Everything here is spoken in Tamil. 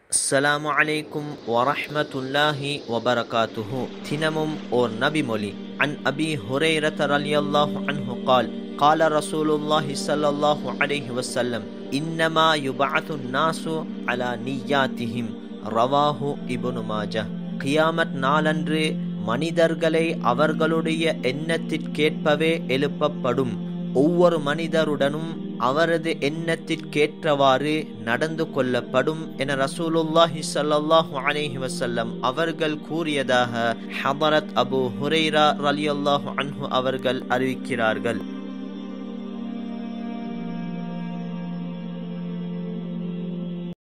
அஸ்ஸலாமு அலைக்கும் வரஹ்மத்துல்லாஹி வபரகாத்துஹு. தினமும் ஓர் நபிமொழி. அன் அபி ஹுரைரத ரலியல்லாஹு அன்ஹு கால் கால ரசூலுல்லாஹி ஸல்லல்லாஹு அலைஹி வஸல்லம் இன்னமா யுபஅது நாசு அலா நிய்யாத்திஹிம். ரவாஹு இப்னு மாஜஹ். கியாமத் நாளன்று மனிதர்களை அவர்களுடைய எண்ணத்திற்கேற்பவே எழுப்பப்படும். ஒவ்வொரு மனிதருடனும் அவரது எண்ணத்திற்கேற்றவாறு நடந்து கொள்ளப்படும் என ரசூலுல்லாஹி ஸல்லல்லாஹு அலைஹி வஸல்லம் அவர்கள் கூறியதாக ஹதரத் அபூ ஹுரைரா ரலியல்லாஹு அன்ஹு அவர்கள் அறிவிக்கிறார்கள்.